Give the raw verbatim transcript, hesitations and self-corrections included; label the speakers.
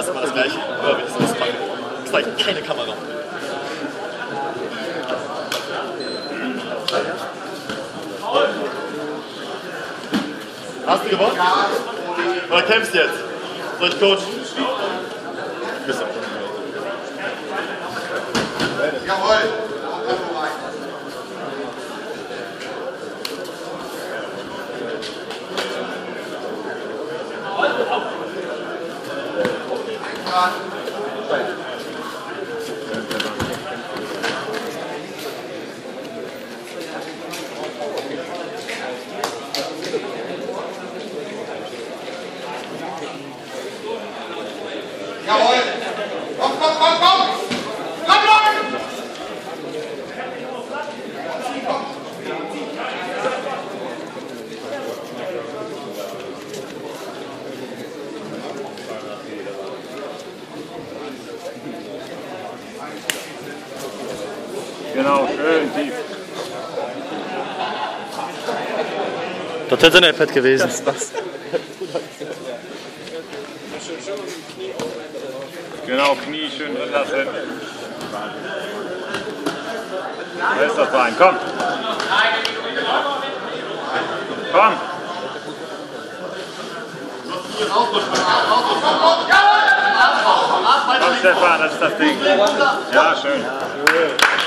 Speaker 1: Mal das gleiche. Oder wie das auspacken. Das zeigt keine Kamera. Hast du gewonnen? Oder kämpfst du jetzt? Soll ich coachen? Bis dann.
Speaker 2: Jawohl! Jawohl! Komm, komm, komm, komm! Komm, Leute!
Speaker 3: Genau, schön tief.
Speaker 1: Das hätte ein iPad gewesen. Das war's.
Speaker 3: Genau, Knie schön drin lassen. Da ist das Bein, komm. Komm. Komm, Stefan, das ist das Ding. Ja, schön.